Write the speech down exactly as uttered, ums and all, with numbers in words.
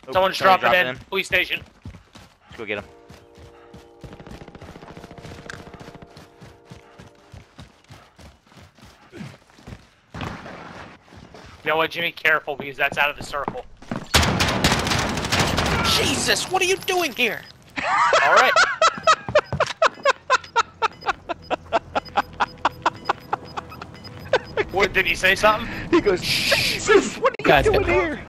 Someone's somebody dropping in. in. Police station. Let's go get him. You know what, Jimmy? Careful, because that's out of the circle. Jesus, what are you doing here? All right. What, did he say something? He goes, Jesus, what are you Guys, doing here?